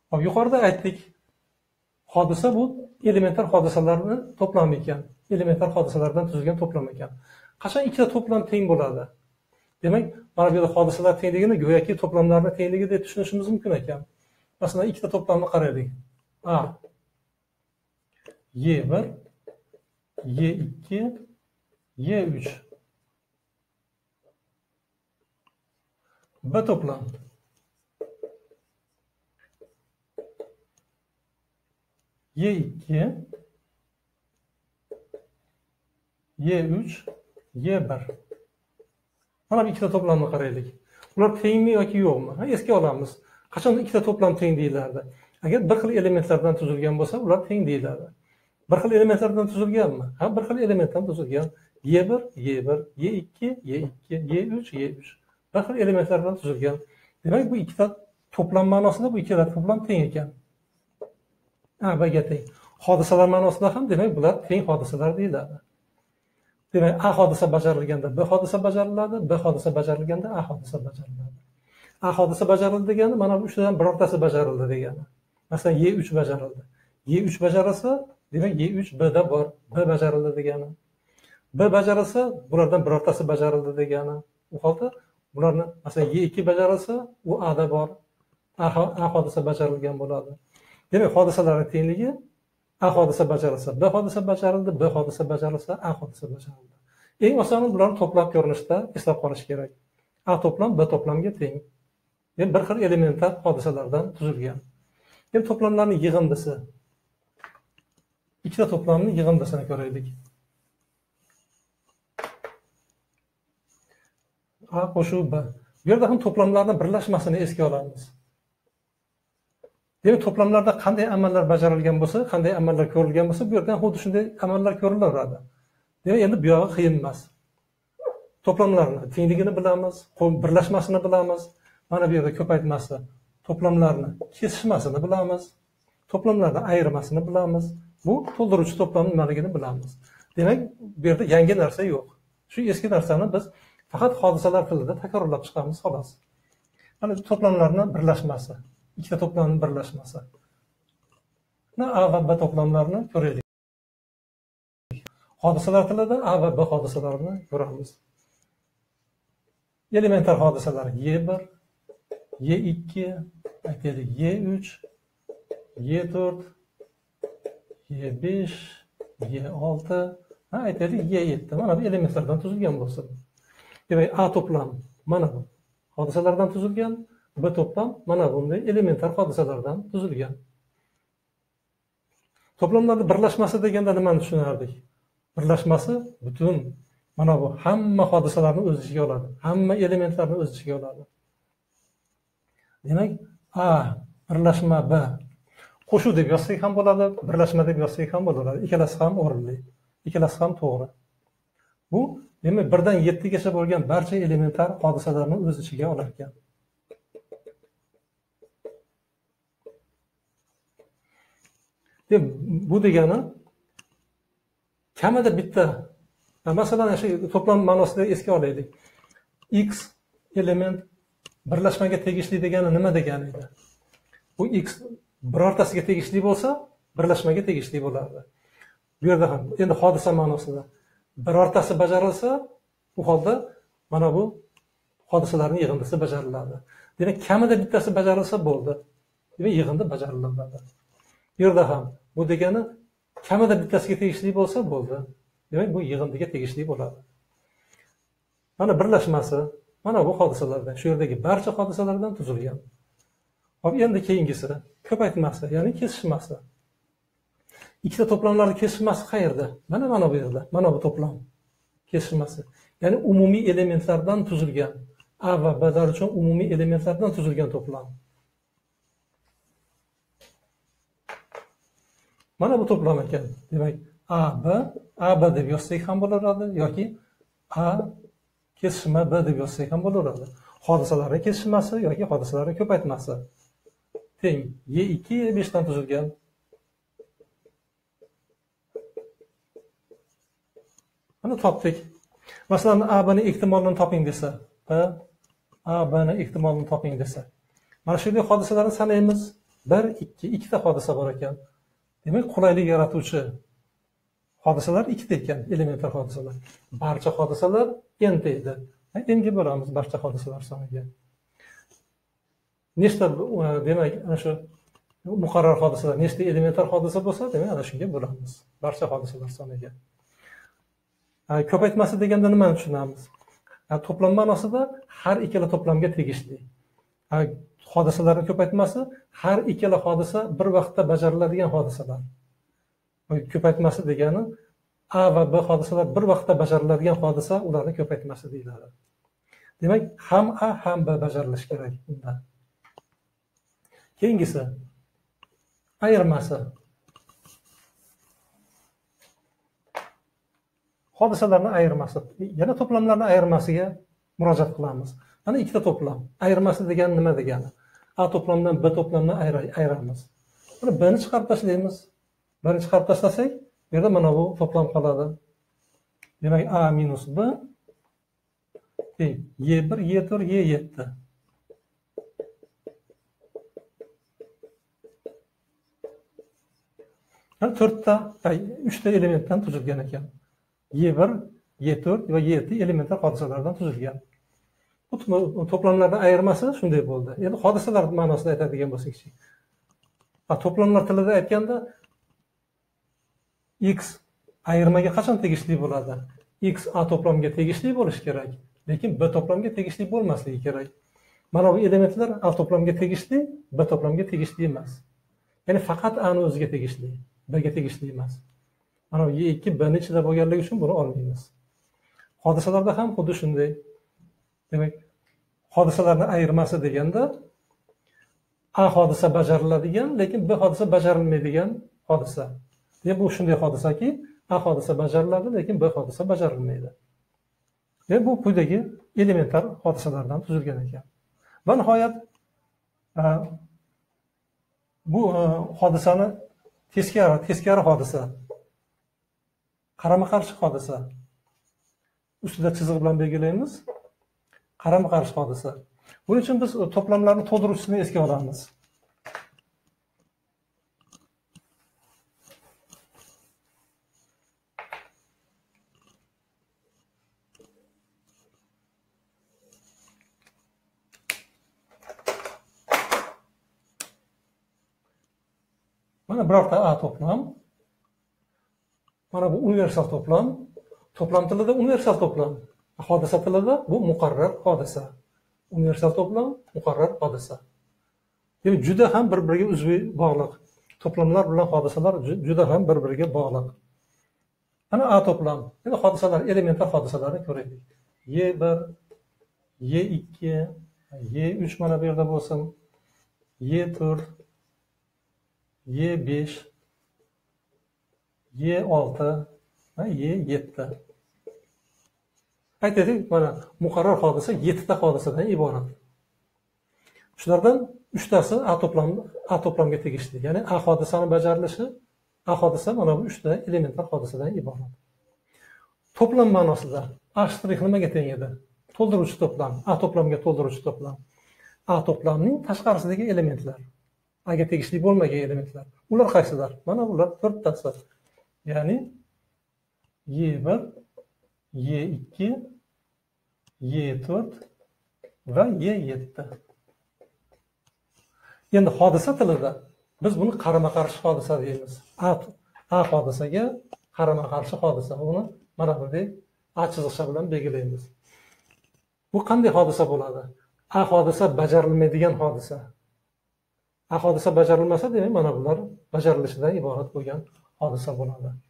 Hop, yuqorida aytdik. Hodisa bu elementar hodisalarning to'plami ekan. Elementar hodisalardan tuzilgan to'plam ekan. Qachon ikkita to'plam teng bo'ladi? Demak, mana bu yerda hodisalar tengligini go'yoki to'plamlarning tengligi deb tushunishimiz mumkin ekan. Masalan, ikkita to'plamni qaraylik. A Y1 Y2 Y3 B to'plam Y2 Y3 Y1. Mana bu ikkita to'plamni qaraylik. Ular tengmi yoki yo'qmi? Esga olamiz. Qachon ikkita to'plam teng deyilardi? Agar bir xil elementlardan tuzilgan bo'lsa, ular teng deyiladi. Bir xil elementlardan tuzilganmi? Ha, bir xil elementdan tuzilgan. Y1 Y1 Y2 Y2 Y3 Y3. Bir xil elementlardan tuzilgan. Demak, bu ikkita to'plam ma'nosida bu ikkita to'plam teng ekan. A B'ga teng. Hodisalar ma'nosida ham demak bular teng hodisalar deyiladi. Demak, A hodisa bajarilganda B hodisa bajariladi, B hodisa bajarilganda A hodisa bajariladi. A hodisa bajarildi degani mana bu uchtadan birortasi bajarildi degani. Masalan, Y3 bajarildi. Y3 bajarilsa, demak Y3 B'da bor, B bajarildi degani. B bajarilsa, bulardan birortasi bajarildi degani. U holda bularni masalan Y2 bajarilsa, u A'da bor. A hodisa bajarilgan bo'ladi. Demak, hodisalarning tengligi A hodisa bajarilsa, B hodisa bajarildi, B hodisa bajarilsa, A hodisa bajarildi. Eng osoni bularni to'plab ko'rinishda eslab qolish kerak. A to'plam B to'plamga teng. Yani bir xil elementar hodisalardan tuzilgan. Endi to'plamlarning yig'indisi. Ikkita to'plamning yig'indisini ko'raylik. A qo'shuv B. Bu yerda ham to'plamlarning birlashmasini esga olamiz. Demak, to'plamlarda qanday amallar bajarilgan bo'lsa, qanday amallar ko'rilgan bo'lsa, bu yerda ham xuddi shunday amallar ko'rilaveradi. Demak, endi bu yog'i qiyin emas. To'plamlarning tengligini bilamiz, birlashmasini bilamiz. Mana bu yerda ko'paytmasi, to'plamlarni kesishmasini bilamiz. To'plamlarni ayirmasini bilamiz. Bu to'ldiruvchi to'plamning nimaligini bilamiz. Demak, bu yerda yangi narsa yo'q. Shu eski narsani biz faqat hodisalar tilida takrorlab chiqamiz xolos. Mana to'plamlarning birlashmasi, ikkita to'plamning birlashmasi. A va B to'plamlarini ko'raylik. Hodisalar tilida A va B hodisalarini ko'ramiz. Elementar hodisalar Y1 Y2, aytaylik Y3, Y4, Y5, Y6, aytaylik Y7. Mana bu elementlardan tuzilgan bo'lsin. Demak, A to'plam mana bu hodisalardan tuzilgan, B to'plam mana bunday elementar hodisalardan tuzilgan. To'plamlarning birlashmasi deganda nimani tushunardik? Birlashmasi butun mana bu hamma hodisalarni o'z ichiga oladi, hamma elementlarni o'z ichiga oladi. Demak, A birlashma B qo'shuv deb yozsak ham bo'ladi, birlashma deb yozsak ham bo'laveradi. Ikkalasi ham o'rinli, ikkalasi ham to'g'ri. Bu demak 1 dan 7 gacha bo'lgan barcha elementar hodisalarni o'z ichiga olar ekan. Bu degani kamida bitta, masalan, shu to'plam ma'nosida esga olaylik. X element birlashmaga tegishli degani nima degani edi? Bu X birortasiga tegishli bo'lsa, birlashmaga tegishli bo'lardi. Bu yerda ham endi hodisa ma'nosida birortasi bajarilsa, u holda mana bu hodisalarning yig'indisi bajariladi. Demak, kamida bittasi bajarilsa bo'ldi. Demak, yig'indi bajariladi. Bu yerda ham bu degani kamida bittasiga tegishli bo'lsa bo'ldi. Demak, bu yig'indiga tegishli bo'ladi. Mana birlashmasi mana bu hodisalardan, shu yerdagi barcha hodisalardan tuzilgan. Hop, endi keyingisi ko'paytmasi, ya'ni kesishmasi. Ikkita to'plamlarning kesishmasi qayerda? Mana bu yerda. Mana bu to'plam kesishmasi. Ya'ni umumiy elementlardan tuzilgan. A va B'lar uchun umumiy elementlardan tuzilgan to'plam. Mana bu to'plam ekan. Demak, A B deb yozsak ham bo'laveradi yoki A kesishma B deb yozsak ham bo'laveradi. Hodisalarning kesishmasi yoki hodisalarning ko'paytmasi teng Y2 Y5 dan tuzilgan. Mana topdik. Masalan, A B'ning ehtimolini toping desa, A B'ning ehtimolini toping desa. Mana shunday hodisalarni sanaymiz bir, ikkita hodisa bor ekan. Demak, qulaylik yaratuvchi hodisalar ikkita ekan, elementar hodisalar. Barcha hodisalar n deydi. N'ga bo'lamiz barcha hodisalar soniga. Nechta, demak, ana shu muqarrar hodisalar nechta elementar hodisa bo'lsa, demak, ana shunga bo'lamiz. Barcha hodisalar soniga. Ko'paytmasi deganda nimani tushunamiz? To'plam ma'nosida har ikkala to'plamga tegishli. Hodisalarning ko'paytmasi har ikkala hodisa bir vaqtda bajariladigan hodisalar. Ko'paytmasi degani A va B hodisalar bir vaqtda bajariladigan hodisa, ularning ko'paytmasi deyiladi. Demak, ham A ham B bajarilishi kerak bunda. Keyingisi ayirmasi. Hodisalarning ayirmasi. Yana to'plamlarning ayirmasiga murojaat qilamiz. Mana ikkita to'plam. Ayirmasi degani nima degani? A to'plamdan B to'plamdan ayiramiz. Buni B'ni chiqarib tashlaymiz. B'ni chiqarib tashlasak, bu yerda mana bu to'plam qoladi. Demak, A minus B Y1, Y4, Y7. Yani uchta elementdan tuzilgan ekan. Y1, Y4 va Y7 elementar hodisalardan tuzilgan. Bu to'plamlarning ayirmasi shunday bo'ldi. Endi hodisalar ma'nosida aytadigan bo'lsak-chi. To'plamlar tilida aytganda X ayirmaga qachon tegishli bo'ladi? X A to'plamga tegishli bo'lishi kerak, lekin B to'plamga tegishli bo'lmasligi kerak. Mana bu elementlar A to'plamga tegishli, B to'plamga tegishli emas. Ya'ni faqat A ni o'ziga tegishli, B ga tegishli emas. Mana bu Y2 B ni ichida bo'lganligi uchun buni olmaymiz. Hodisalarda ham xuddi shunday. Demak, hodisalarning ayirmasi deganda A hodisa bajariladigan, lekin B hodisa bajarilmaydigan hodisa. Bu shunday hodisaki, A hodisa bajariladi, lekin B hodisa bajarilmaydi. Bu quyidagi elementar hodisalardan tuzilgan ekan. Va nihoyat bu hodisani teskari hodisa, qarama-qarshi hodisa. Ustida chiziq bilan belgilaymiz. Qarama-qarshi hodisa. Buning uchun biz to'plamlarning to'ldiruvchisini esga olamiz. Mana birorta A to'plam. Mana bu universal to'plam. To'plam tilida universal to'plam. Hodisa tilida bu muqarrar hodisa. Universal to'plam, muqarrar hodisa. Demak, juda ham bir-biriga uzviy bog'liq. To'plamlar bilan hodisalar juda ham bir-biriga bog'liq. Mana A to'plam. Endi hodisalar, elementar hodisalarni ko'raylik. Y1, Y2, Y3 mana bu yerda bo'lsin. Y4, Y5, Y6 va Y7. Aytaylik, mana muqarrar hodisa 7 ta hodisadan iborat. Shulardan 3 tasi A to'plamga tegishli. Ya'ni A hodisani bajarilishi, A hodisa mana bu 3 ta elementar hodisadan iborat. To'plam ma'nosida A' nimaga teng edi? To'ldiruvchi to'plam, A to'plamga to'ldiruvchi to'plam. A to'plamning tashqarisidagi elementlar, A ga tegishli bo'lmagan elementlar. Ular qaysilar? Mana bular 4 tasi. Ya'ni Y1, Y2, Y4 va Y7. Endi hodisa tilida biz buni qarama-qarshi hodisa deymiz. A hodisaga qarama-qarshi hodisa. Uni mana bunday A chiziqcha bilan belgilaymiz. Bu qanday hodisa bo'ladi? A hodisa bajarilmaydigan hodisa. A hodisa bajarilmasa, demak, mana bular bajarilishidan iborat bo'lgan hodisa bo'ladi.